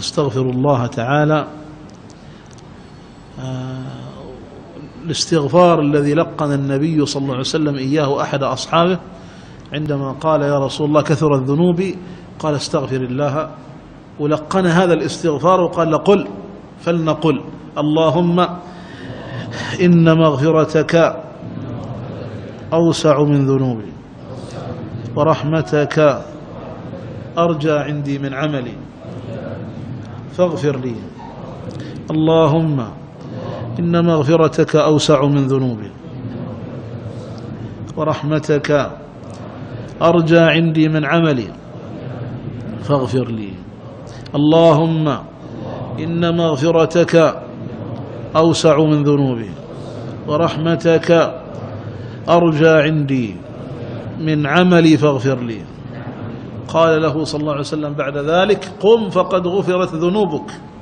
استغفر الله تعالى الاستغفار الذي لقن النبي صلى الله عليه وسلم إياه أحد أصحابه عندما قال يا رسول الله كثر الذنوب، قال استغفر الله، ولقن هذا الاستغفار وقال قل، فلنقل اللهم إن مغفرتك أوسع من ذنوبي ورحمتك أرجى عندي من عملي فاغفر لي. اللهم إن مغفرتك أوسع من ذنوبي ورحمتك أرجى عندي من عملي فاغفر لي. اللهم إن مغفرتك أوسع من ذنوبي ورحمتك أرجى عندي من عملي فاغفر لي. قال له صلى الله عليه وسلم بعد ذلك قم فقد غفرت ذنوبك.